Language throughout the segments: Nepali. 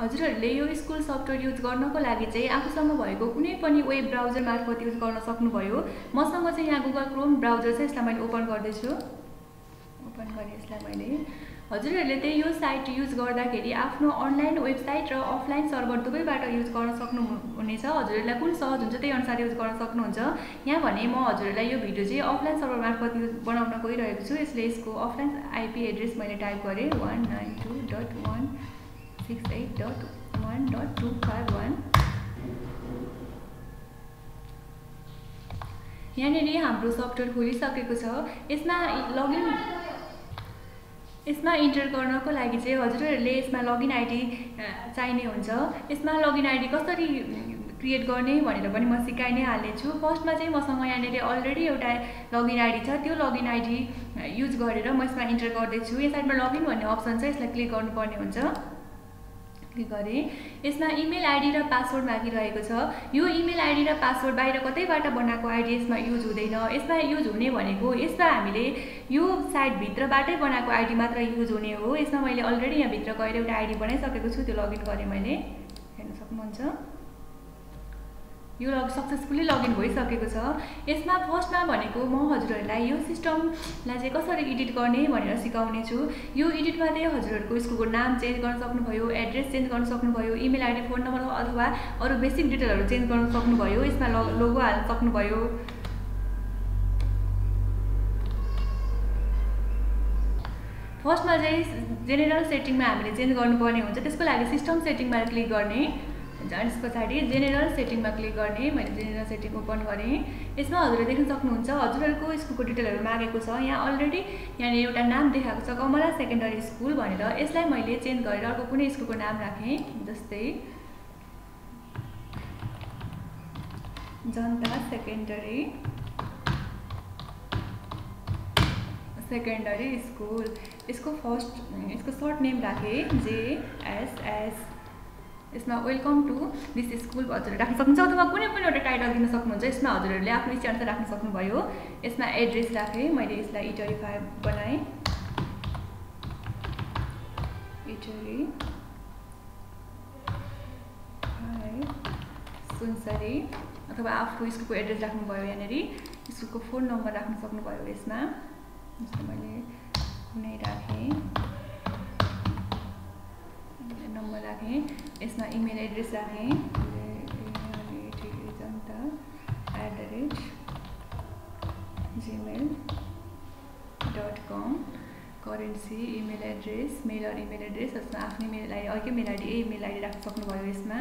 हजुरहरूले यो स्कुल सफ्टवेयर युज गर्नको लागि चाहिँ आफूसँग भएको कुनै पनि वेब ब्राउजर मार्फत युज गर्न सक्नुभयो। मसँग चाहिँ यहाँ गुगल क्रोम ब्राउजर छ, यसलाई मैले ओपन गर्दैछु। ओपन गरेँ यसलाई मैले। हजुरहरूले चाहिँ यो साइट युज गर्दाखेरि आफ्नो अनलाइन वेबसाइट र अफलाइन सर्भर दुवैबाट युज गर्न सक्नुहुनेछ। हजुरहरूलाई कुन सहज हुन्छ त्यही अनुसार युज गर्न सक्नुहुन्छ। यहाँ भने म हजुरहरूलाई यो भिडियो चाहिँ अफलाइन सर्भर मार्फत युज बनाउन गइरहेको छु। यसले यसको अफलाइन आइपी एड्रेस मैले टाइप गरेँ 192.168.1.251। यहाँनिर हाम्रो सफ्टवेयर खोलिसकेको छ। यसमा इन्टर गर्नको लागि चाहिँ हजुरहरूले यसमा लगइन आइडी चाहिने हुन्छ। यसमा लगइन आइडी कसरी क्रिएट गर्ने भनेर पनि म सिकाइ नै हाल्नेछु। फर्स्टमा चाहिँ मसँग यहाँनिर अलरेडी एउटा लगइन आइडी छ, त्यो लगइन आइडी युज गरेर म यसमा इन्टर गर्दैछु। यो साइडमा लगइन भन्ने अप्सन छ, यसलाई क्लिक गर्नुपर्ने हुन्छ। क्लिक गरेँ। यसमा इमेल आइडी र पासवर्ड मागिरहेको छ। यो इमेल आइडी र पासवर्ड बाहिर कतैबाट बनाएको आइडी यसमा युज हुँदैन। यसमा युज हुने भनेको यसमा हामीले यो साइटभित्रबाटै बनाएको आइडी मात्र युज हुने हो। यसमा मैले अलरेडी यहाँभित्र गएर एउटा आइडी बनाइसकेको छु, त्यो लगइन गरेँ मैले, हेर्न सक्नुहुन्छ। यो सक्सेसफुली लगइन भइसकेको छ। यसमा फर्स्टमा भनेको म हजुरहरूलाई यो सिस्टमलाई चाहिँ कसरी एडिट गर्ने भनेर सिकाउने छु। यो एडिटमा चाहिँ हजुरहरूको स्कुलको नाम चेन्ज गर्न सक्नुभयो, एड्रेस चेन्ज गर्न सक्नुभयो, इमेल आइडी, फोन नम्बर अथवा अरू बेसिक डिटेलहरू चेन्ज गर्न सक्नुभयो। यसमा लोगो हाल्न सक्नुभयो। फर्स्टमा चाहिँ जेनरल सेटिङमा हामीले चेन्ज गर्नुपर्ने हुन्छ। त्यसको लागि सिस्टम सेटिङमा क्लिक गर्ने, त्यस पछाडि जेनरल सेटिङमा क्लिक गर्ने। मैले जेनरल सेटिङ ओपन गरेँ। यसमा हजुरले देख्न सक्नुहुन्छ हजुरहरूको स्कुलको डिटेलहरू मागेको छ। यहाँ अलरेडी यहाँनिर एउटा नाम देखाएको छ, कमला सेकेन्डरी स्कुल भनेर। यसलाई मैले चेन्ज गरेर अर्को कुनै स्कुलको नाम राखेँ, जस्तै जनता सेकेन्डरी स्कुल। यसको सर्ट नेम राखेँ JSS। यसमा वेलकम टु दिस स्कुल हजुरले राख्न सक्नुहुन्छ अथवा कुनै पनि एउटा टाइटल दिन सक्नुहुन्छ। यसमा हजुरहरूले आफ्नो इच्छाअनुसार राख्न सक्नुभयो। यसमा एड्रेस राखेँ मैले, यसलाई इटरी 5 बनाएँ, इटरी 5 सुनसरी, अथवा आफ्नो स्कुलको एड्रेस राख्नुभयो। यहाँनिर स्कुलको फोन नम्बर राख्न सक्नुभयो। यसमा जस्तो मैले कुनै राखेँ, नम्बर राखेँ। यसमा इमेल एड्रेस राखेँ janta@gmail.com। Currency email address, mailer email address, यसमा आफ्नै मेल आइडी, अर्कै मेल आइडी, इमेल आइडी राख्न सक्नुभयो यसमा।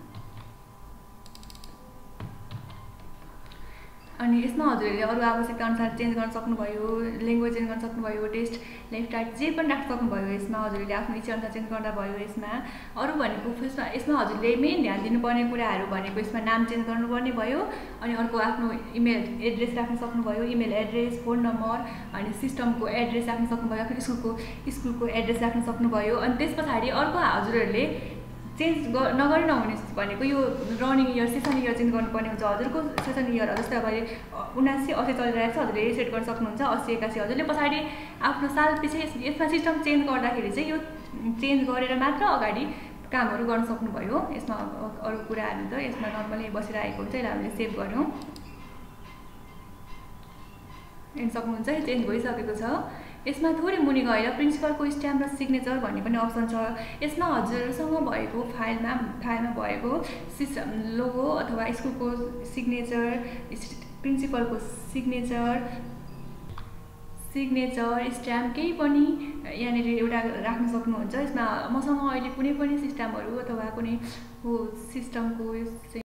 अनि यसमा हजुरहरूले अरू आवश्यकता अनुसार चेन्ज गर्न सक्नुभयो, ल्याङ्ग्वेज चेन्ज गर्न सक्नुभयो, टेस्ट लेफ्ट राइट जे पनि राख्न सक्नुभयो। यसमा हजुरहरूले आफ्नो इच्छाअनुसार चेन्ज गर्दा भयो। यसमा अरू भनेको यसमा हजुरले मेन ध्यान दिनुपर्ने कुराहरू भनेको यसमा नाम चेन्ज गर्नुपर्ने भयो। अनि अर्को आफ्नो इमेल एड्रेस राख्न सक्नुभयो, इमेल एड्रेस, फोन नम्बर, अनि सिस्टमको एड्रेस राख्न सक्नुभयो, आफ्नो स्कुलको एड्रेस राख्न सक्नुभयो। अनि त्यस पछाडि अर्को हजुरहरूले चेन्ज नगरी नहुने भनेको यो running year, session year change गर्नुपर्ने हुन्छ। हजुरको सेसन इयर जस्तै अब 79-80 चलिरहेको छ, हजुरले सेट गर्न सक्नुहुन्छ 80-81। हजुरले पछाडि आफ्नो साल पछि यसमा सिस्टम चेन्ज गर्दाखेरि चाहिँ यो चेन्ज गरेर मात्र अगाडि कामहरू गर्न सक्नुभयो। यसमा अरू कुराहरू त यसमा नर्मली बसिरहेको हुन्छ। यसलाई हामीले सेभ गऱ्यौँ, हेर्न सक्नुहुन्छ चेन्ज भइसकेको छ। यसमा थोरै मुनि गएर प्रिन्सिपलको स्ट्याम्प र सिग्नेचर भन्ने पनि अप्सन छ। यसमा हजुरसँग भएको फाइलमा भएको लोगो अथवा स्कुलको सिग्नेचर, प्रिन्सिपलको सिग्नेचर, स्ट्याम्प केही पनि यहाँनिर एउटा राख्न सक्नुहुन्छ। यसमा मसँग अहिले कुनै पनि सिस्टमहरू अथवा कुनै सिस्टमको